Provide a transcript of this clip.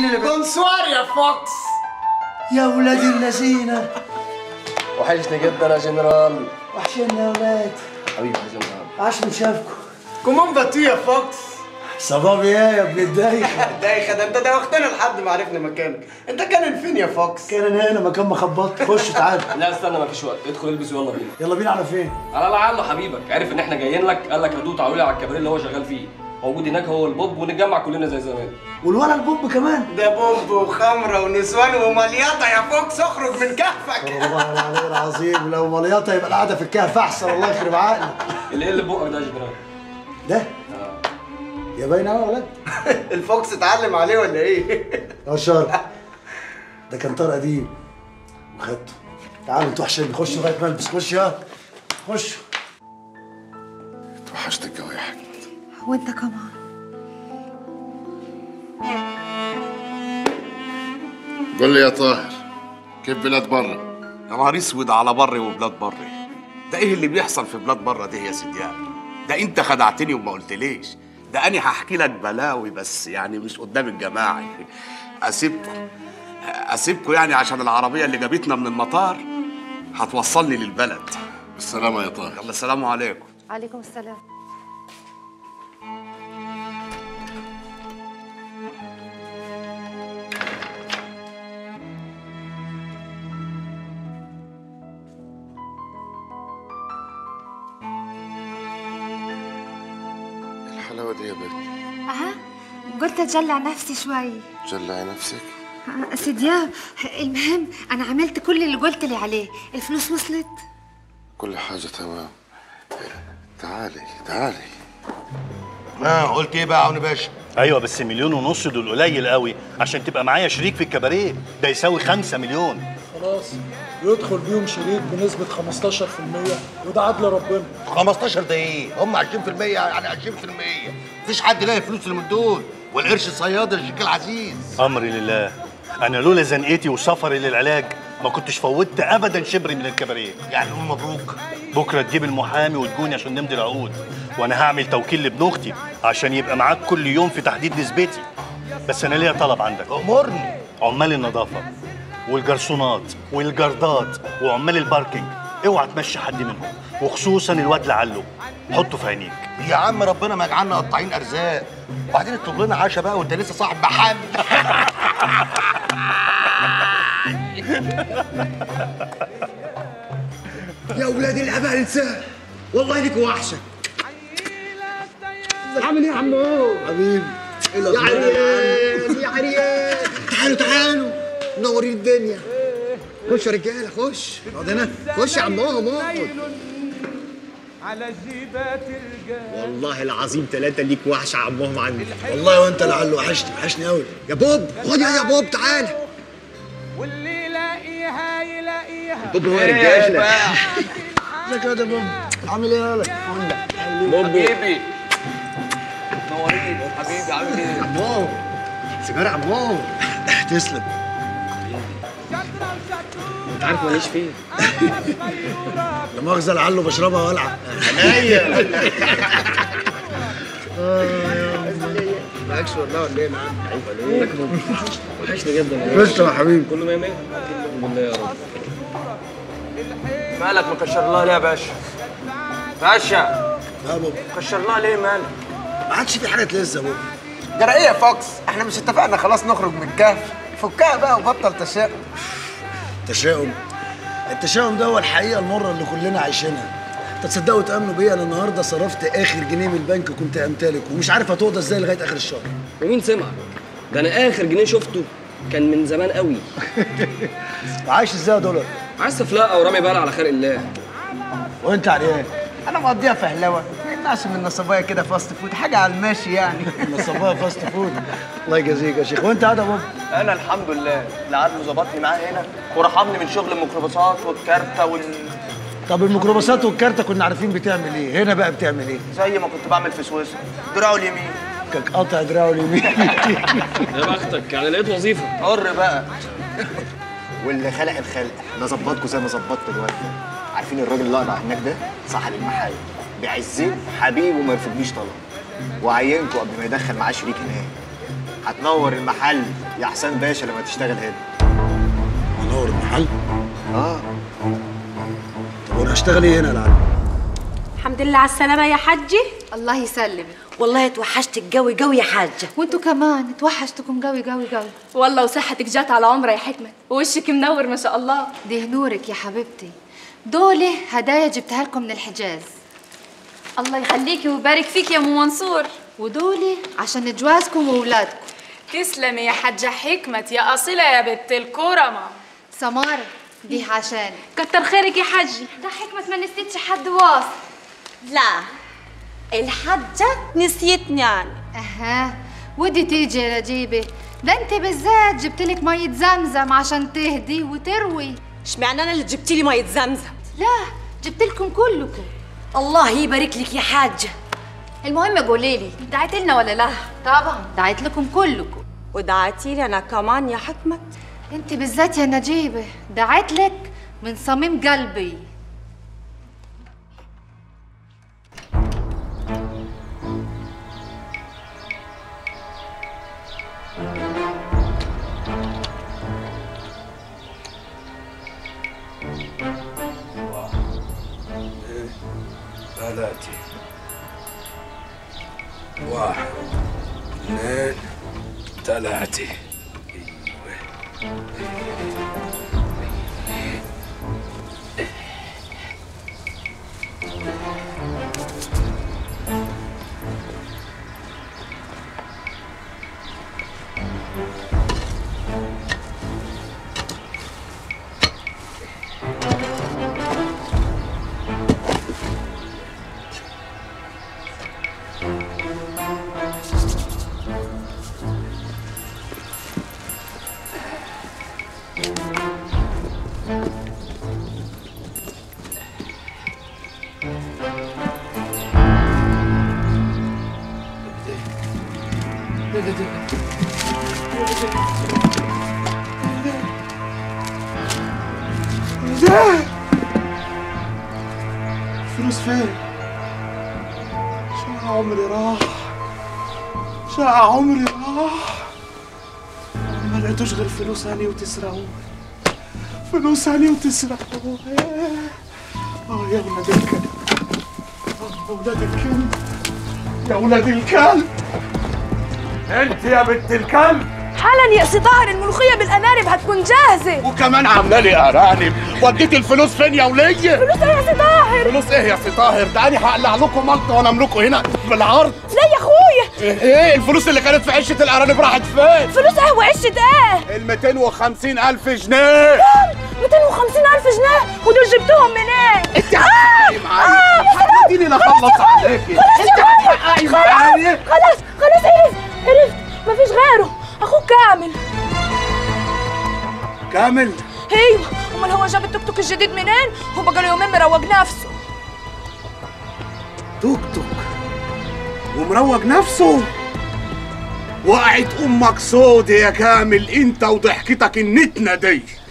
مين اللي بونسوار يا فوكس. يا ولاد اللذينه، وحشني جدا يا جنرال. وحشني يا ولاد. حبيبي يا جنرال. عاش من شافكم. كومون باتو يا فوكس. صبابي ايه يا ابن الدايخه؟ دايخه ده انت دوختنا لحد ما عرفنا مكانك. انت كان فين يا فوكس؟ كان هنا مكان ما خبطت. خش تعال. لا استنى مفيش وقت، ادخل البس ويلا بينا. يلا بينا على فين؟ على لعله حبيبك عرف ان احنا جايين لك، قال لك هدوء تعالوا لي على الكباريه اللي هو شغال فيه. موجود هناك هو البوب، ونتجمع كلنا زي زمان. والولا البوب كمان. ده بوب وخمره ونسوان ومليطه يا فوكس. اخرج من كهفك. والله العلي العظيم لو مليطه يبقى القعده في الكهف احسن. الله يخرب عقلك. اللي بقك ده يا جنرال؟ ده يا باين قوي يا ولاد. الفوكس اتعلم عليه ولا ايه؟ شر. ده كان طار قديم وخدته. تعالوا انتوا وحشين. خشوا لغايه ما البس. خش يا خش. توحشتك قوي يا حكمت. وانت كمان. قول لي يا طاهر، كيف بلاد برا؟ يا نهار اسود على بري وبلاد بري. ده ايه اللي بيحصل في بلاد برا ده يا سيديان؟ ده انت خدعتني وما قلتليش. ده انا هحكي لك بلاوي بس يعني مش قدام الجماعه. اسيبكم يعني عشان العربيه اللي جابتنا من المطار هتوصلني للبلد. بالسلامه يا طاهر. يلا السلام عليكم. عليكم السلام. الحلاوه دي يا بنت. اها، قلت اتجلع نفسي شوي. جلعي نفسك. سي دياب، المهم انا عملت كل اللي قلت لي عليه. الفلوس وصلت؟ كل حاجه تمام. تعالي تعالي. قلت ايه بقى يا عون باشا؟ ايوه بس 1.5 مليون دول قليل قوي عشان تبقى معايا شريك في الكباريه. ده يساوي 5 مليون. خلاص يدخل بيهم شريك بنسبة 15%، وده عدل ربنا. 15 ده ايه؟ هم 20% يعني 20%. مفيش حد لاقي فلوس اللي من دول، والقرش صياد يا شيخ العزيز. امري لله. انا لولا زنقتي وسفري للعلاج ما كنتش فوتت ابدا شبري من الكباريه. يعني قول مبروك. بكره تجيب المحامي وتجوني عشان نمضي العقود، وانا هعمل توكيل لابن اختي عشان يبقى معاك كل يوم في تحديد نسبتي. بس انا ليا طلب عندك. امرني. عمال النظافه والجرسونات والجردات وعمال الباركينج اوعى تمشي حد منهم، وخصوصا الواد لعله حطه في عينيك. يا عم ربنا ما يجعلنا قطاعين ارزاق، وبعدين اطلب لنا عشاء بقى وانت لسه صاحب محل. يا ولاد الاباء انساه، والله ليك وحشه. عامل ايه يا عمو؟ حبيبي. يا عريان يا عريان، تعالوا تعالوا منورين الدنيا. خش يا رجاله خش. اقعد هنا. خش يا عمهم اقعد. على جيبات الرجال. والله العظيم ثلاثة ليك وحشة يا عمهم عندي. والله وانت لعله وحشني قوي. يا بوب خد يا بوب تعالى. واللي يلاقيها يلاقيها. بوب هو رجاله. ازيك يا بوب؟ عامل ايه يالا؟ بوب حبيبي نورين حبيبي. عامل ايه؟ عمهم سيجاره يا عمهم. تسلم. انت عارف ماليش فين. لا مؤاخذة لعله بشربها والعب. عينيا. معكش والله ولا ايه يا معلم؟ وحشني جدا يا خش يا حبيبي. كله 100 100. الحمد لله يا رب. مالك مكشر الله ليه يا باشا؟ باشا يا بوب مكشر الله ليه مالك؟ ما عادش في حاجة لسه يا بوب. جرى ايه يا فوكس؟ احنا مش اتفقنا خلاص نخرج من الكهف؟ فكها بقى وبطل تشاؤم. التشاؤم ده هو الحقيقة المرة اللي كلنا عايشينها. انت تصدقوا وتأمنوا بيا انا النهارده صرفت اخر جنيه من البنك كنت امتلكه ومش عارف هتقضى ازاي لغاية اخر الشهر. ومين سمع؟ ده انا اخر جنيه شفته كان من زمان قوي. وعايش ازاي يا دولار؟ عايز سفلاقه ورامي بقى على خلق الله. وانت عريان؟ انا مقضيها فهلوه، ما يمنعش من نصبايه كده فاست فود، حاجه على الماشي يعني. نصباها فاست فود. الله يجازيك يا شيخ. وانت قاعد يا بوب؟ انا الحمد لله لعله ظبطني معاه هنا ورحمني من شغل الميكروباصات والكارته طب الميكروباصات والكارته كنا عارفين بتعمل ايه، هنا بقى بتعمل ايه؟ زي ما كنت بعمل في سويسرا، دراعه اليمين. كك قطع دراعه اليمين. يا بختك يعني لقيت وظيفه. حر بقى. واللي خلق الخلق ده ظبطكوا زي ما ظبطت الواد ده. عارفين الراجل اللي اقرع هناك ده صاحب المحل، بيعزني حبيبي وما يرفضليش طلب، وعينكوا قبل ما يدخل معاه شريك هناك. هتنور المحل يا حسام باشا لما تشتغل هنا. انور المحل؟ اه. طب وانا هشتغل ايه هنا يا العالم؟ الحمد لله على السلامة يا حجي. الله يسلمك. والله توحشتك قوي قوي يا حاجة. وانتوا كمان توحشتكم قوي قوي قوي. والله وصحتك جات على عمرة يا حكمة، ووشك منور ما شاء الله. دي نورك يا حبيبتي. دول هدايا جبتها لكم من الحجاز. الله يخليكي ويبارك فيك يا ام منصور. ودول عشان جوازكم واولادكم. تسلمي يا حجة حكمة يا أصيلة يا بنت الكرمة. سمارة دي عشان كتر خيرك يا حجي. ده حكمة ما نسيتش حد واصل. لا الحجة نسيتني أنا. اها ودي تيجي يا نجيبة، ده انت بالذات جبتلك مية زمزم عشان تهدي وتروي. اشمعنى أنا اللي جبتيلي مية زمزم؟ لا جبتلكم كلكم. الله يبارك لك يا حاجة. المهم قوليلي دعيت لنا ولا لا؟ طبعا دعيت لكم كلكم. ودعيتيلي أنا كمان يا حكمة؟ انت بالذات يا نجيبة دعيت لك من صميم قلبي. ثلاثة 1 2 3. الفلوس فين؟ شقى عمري راح، شقى عمري راح. ما لقيتوش غير فلوس هاني وتسرقوه، فلوس هاني وتسرقوه. يا ولاد الكلب، يا ولاد الكلب، يا ولاد الكلب. انت يا بنت الكلب حالا يا سي طاهر الملوخية بالأنارب هتكون جاهزة. وكمان عامله لي ارانب. وديتي الفلوس فين يا وليه؟ فلوس ايه يا سي طاهر؟ فلوس ايه يا سي طاهر؟ ده انا هقلع لكم ملطه وانا املكه هنا بالعرض. لا يا اخويا. ايه الفلوس اللي كانت في عشه الارانب راحت فين؟ فلوس ايه وعشة ايه؟ ال 250,000 جنيه. كام؟ 250,000 جنيه؟ ودول جبتهم منين؟ انت هتحققي معايا. اديني نخلص عليكي. انت هتحققي معايا. خلاص عرفت مفيش غيره. اخوك كامل. كامل؟ ايوه، امال هو جاب التوك توك الجديد منين؟ هو بقاله يومين مروج نفسه. توك توك ومروج نفسه؟ وقعت امك سودة يا كامل انت وضحكتك النتنه دي.